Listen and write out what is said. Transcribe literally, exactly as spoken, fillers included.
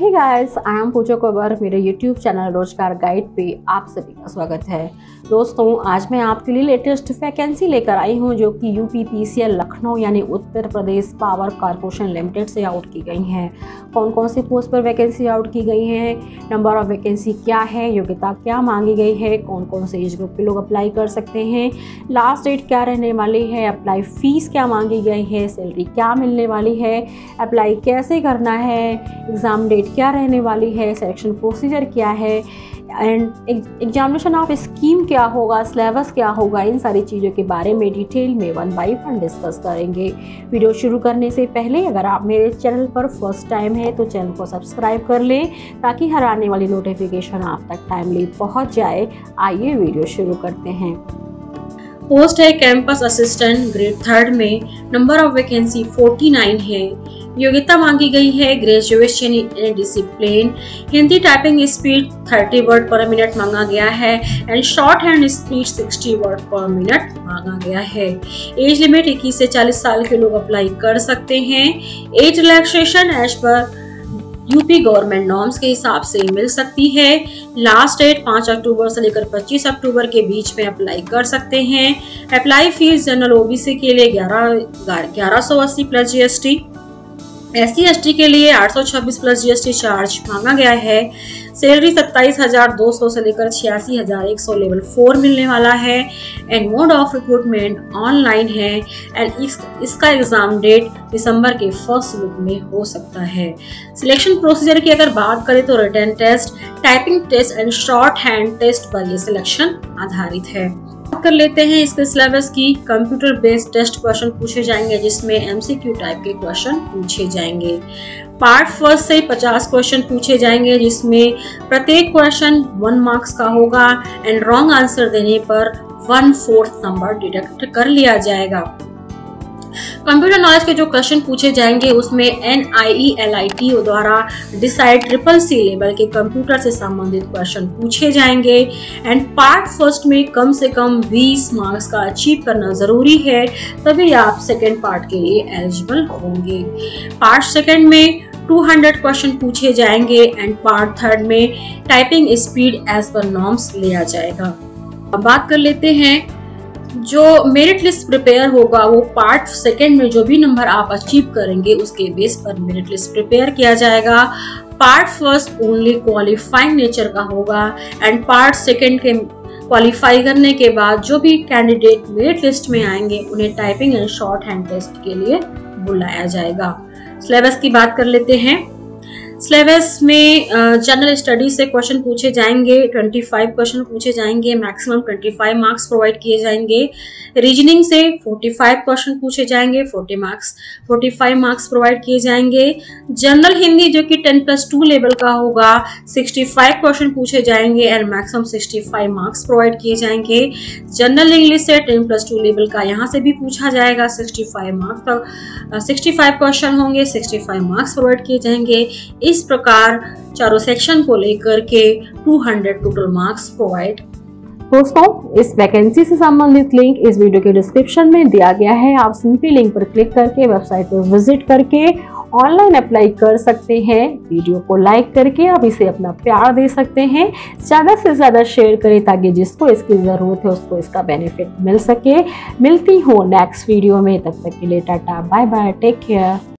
Hey guys, I am पूजा कुंवर। मेरे YouTube channel रोजगार guide पे आप सभी का स्वागत है। दोस्तों, आज मैं आपके लिए लेटेस्ट वैकेंसी लेकर आई हूं जो कि यूपी पीसीएल लखनऊ यानी Uttar Pradesh power corporation limited से आउट की गई हैं। कौन कौन से पोस्ट पर वैकेंसी आउट की गई हैं, नंबर ऑफ वैकेंसी क्या है, योग्यता क्या मांगी गई है, कौन कौन से एज ग्रुप के लोग अप्लाई कर सकते हैं, लास्ट डेट क्या रहने वाली है, अप्लाई फीस क्या मांगी गई है, सैलरी क्या मिलने वाली है, अप्लाई कैसे करना है, एग्ज़ाम डेट क्या रहने वाली है, सिलेक्शन प्रोसीजर क्या है एंड एग्जामिनेशन ऑफ स्कीम क्या होगा, सिलेबस क्या होगा, इन सारी चीज़ों के बारे में डिटेल में वन बाय वन डिस्कस करेंगे। वीडियो शुरू करने से पहले अगर आप मेरे चैनल पर फर्स्ट टाइम है तो चैनल को सब्सक्राइब कर लें ताकि हर आने वाली नोटिफिकेशन आप तक टाइमली पहुंच जाए। आइए वीडियो शुरू करते हैं। पोस्ट है कैंपस असिस्टेंट ग्रेड थर्ड में। नंबर ऑफ वैकेंसी उनचास है। योग्यता मांगी गई है graduation in discipline. Hindi typing speed तीस वर्ड पर मिनट मांगा गया है एंड शॉर्ट हैंड स्पीड साठ वर्ड पर मिनट मांगा गया है। एज लिमिट इक्कीस से चालीस साल के लोग अप्लाई कर सकते हैं। Age relaxation as per UP government norms के हिसाब से मिल सकती है। लास्ट डेट पाँच अक्टूबर से लेकर पच्चीस अक्टूबर के बीच में अप्लाई कर सकते हैं। अप्लाई फीस जनरल ओबीसी के लिए ग्यारह सौ अस्सी plus GST, S C S T के लिए आठ सौ छब्बीस प्लस जीएसटी चार्ज मांगा गया है। सैलरी सत्ताईस हजार दो सौ से लेकर छियासी हजार एक सौ लेवल फोर मिलने वाला है and mode of recruitment online है एंड इस, इसका एग्जाम डेट दिसंबर के फर्स्ट वीक में हो सकता है। सिलेक्शन प्रोसीजर की अगर बात करें तो written test, typing test and shorthand test पर यह सिलेक्शन आधारित है। कर लेते हैं इसके सिलेबस की। कंप्यूटर बेस्ड टेस्ट क्वेश्चन पूछे जाएंगे जिसमें एमसीक्यू टाइप के क्वेश्चन पूछे जाएंगे। पार्ट फर्स्ट से पचास क्वेश्चन पूछे जाएंगे जिसमें प्रत्येक क्वेश्चन वन मार्क्स का होगा एंड रॉन्ग आंसर देने पर वन फोर्थ नंबर डिडक्ट कर लिया जाएगा। कंप्यूटर नॉलेज के जो क्वेश्चन पूछे जाएंगे उसमें N I E L I T द्वारा डिसाइड ट्रिपल सी लेवल के कंप्यूटर से संबंधित क्वेश्चन पूछे जाएंगे एंड पार्ट फर्स्ट में कम से कम बीस मार्क्स का अचीव करना जरूरी है, तभी आप सेकेंड पार्ट के लिए एलिजिबल होंगे। पार्ट सेकेंड में दो सौ क्वेश्चन पूछे जाएंगे एंड पार्ट थर्ड में typing speed as per norms लिया जाएगा। अब बात कर लेते हैं जो मेरिट लिस्ट प्रिपेयर होगा वो पार्ट सेकेंड में जो भी नंबर आप अचीव करेंगे उसके बेस पर मेरिट लिस्ट प्रिपेयर किया जाएगा। Part first only qualifying nature का होगा एंड पार्ट सेकेंड के क्वालिफाई करने के बाद जो भी कैंडिडेट मेरिट लिस्ट में आएंगे उन्हें typing and shorthand test के लिए बुलाया जाएगा। सिलेबस की बात कर लेते हैं। सिलेबस में जनरल स्टडीज से क्वेश्चन पूछे जाएंगे, पच्चीस क्वेश्चन पूछे जाएंगे, मैक्सिमम पच्चीस मार्क्स प्रोवाइड किए जाएंगे। रीजनिंग से पैंतालीस क्वेश्चन पूछे जाएंगे, चालीस मार्क्स पैंतालीस मार्क्स प्रोवाइड किए जाएंगे। जनरल हिंदी जो कि टेन प्लस टू लेवल का होगा, पैंसठ क्वेश्चन पूछे जाएंगे एंड मैक्सिमम पैंसठ मार्क्स प्रोवाइड किए जाएंगे। जनरल इंग्लिश से टेन प्लस टू लेवल का यहाँ से भी पूछा जाएगा, पैंसठ मार्क्स का पैंसठ क्वेश्चन होंगे, पैंसठ मार्क्स प्रोवाइड किए जाएंगे। इस प्रकार चारों सेक्शन को लेकर के दो सौ टोटल मार्क्स प्रोवाइड। दोस्तों, इस वैकेंसी से संबंधित लिंक इस वीडियो के डिस्क्रिप्शन में दिया गया है। आप सिंपली लिंक पर क्लिक करके वेबसाइट पर विजिट करके ऑनलाइन अप्लाई कर सकते हैं। वीडियो को लाइक करके आप इसे अपना प्यार दे सकते हैं। ज़्यादा से ज़्यादा शेयर करें ताकि जिसको इसकी ज़रूरत है उसको इसका बेनिफिट मिल सके। मिलती हूँ नेक्स्ट वीडियो में, तब तक के लिए tata bye bye, take care.